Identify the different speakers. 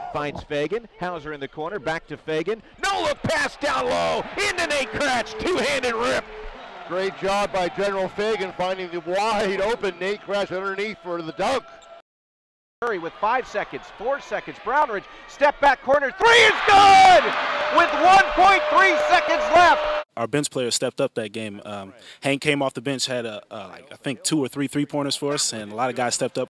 Speaker 1: finds Feagin. Hauser in the corner, back to Feagin. No look pass down low, into Nate Kratch, two-handed rip.
Speaker 2: Great job by General Feagin finding the wide open Nate Kratch underneath for the dunk.
Speaker 3: Murray with 5 seconds, 4 seconds. Brownridge, step back corner, three is good! With 1.3 seconds left.
Speaker 4: Our bench players stepped up that game. Hank came off the bench, had I think 2 or 3 3-pointers for us, and a lot of guys stepped up.